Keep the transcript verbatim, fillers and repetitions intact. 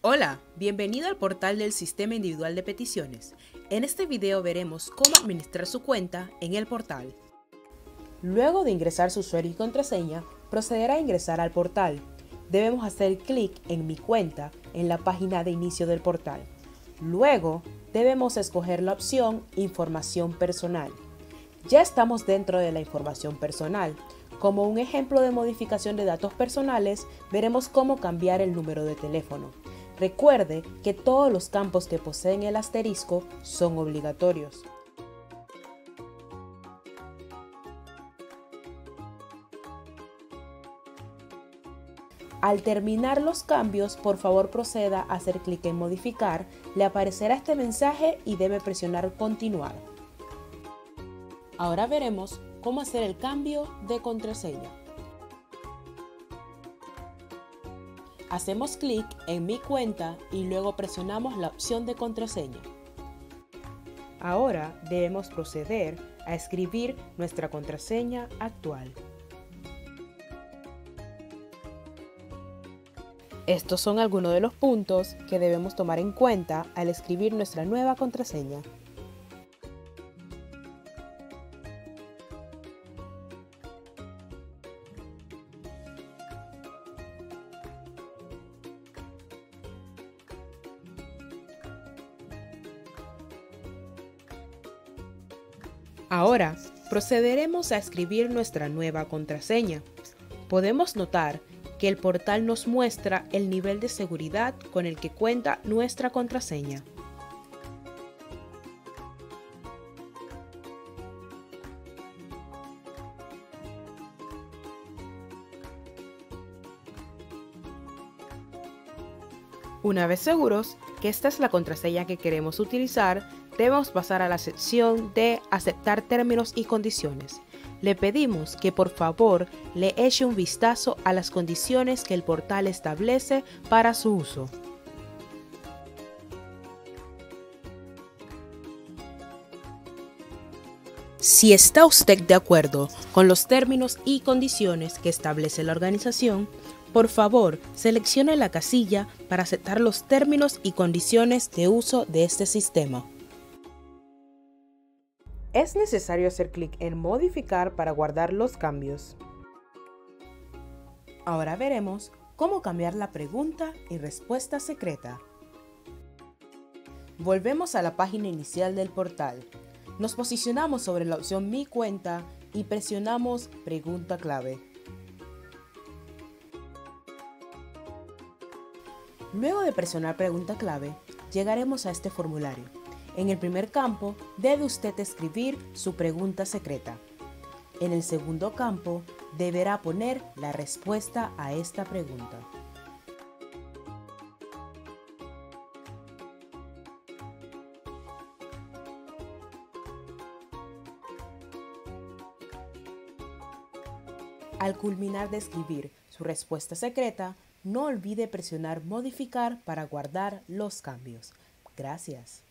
Hola, bienvenido al portal del Sistema Individual de Peticiones. En este video veremos cómo administrar su cuenta en el portal. Luego de ingresar su usuario y contraseña, procederá a ingresar al portal. Debemos hacer clic en Mi cuenta en la página de inicio del portal. Luego, debemos escoger la opción Información personal. Ya estamos dentro de la información personal. Como un ejemplo de modificación de datos personales, veremos cómo cambiar el número de teléfono. Recuerde que todos los campos que poseen el asterisco son obligatorios. Al terminar los cambios, por favor proceda a hacer clic en Modificar, le aparecerá este mensaje y debe presionar Continuar. Ahora veremos cómo hacer el cambio de contraseña. Hacemos clic en Mi cuenta y luego presionamos la opción de contraseña. Ahora debemos proceder a escribir nuestra contraseña actual. Estos son algunos de los puntos que debemos tomar en cuenta al escribir nuestra nueva contraseña. Ahora, procederemos a escribir nuestra nueva contraseña. Podemos notar que el portal nos muestra el nivel de seguridad con el que cuenta nuestra contraseña. Una vez seguros que esta es la contraseña que queremos utilizar, debemos pasar a la sección de Aceptar términos y condiciones. Le pedimos que por favor le eche un vistazo a las condiciones que el portal establece para su uso. Si está usted de acuerdo con los términos y condiciones que establece la organización, por favor, seleccione la casilla para aceptar los términos y condiciones de uso de este sistema. Es necesario hacer clic en Modificar para guardar los cambios. Ahora veremos cómo cambiar la pregunta y respuesta secreta. Volvemos a la página inicial del portal. Nos posicionamos sobre la opción Mi cuenta y presionamos Pregunta clave. Luego de presionar Pregunta clave, llegaremos a este formulario. En el primer campo, debe usted escribir su pregunta secreta. En el segundo campo, deberá poner la respuesta a esta pregunta. Al culminar de escribir su respuesta secreta, no olvide presionar Modificar para guardar los cambios. Gracias.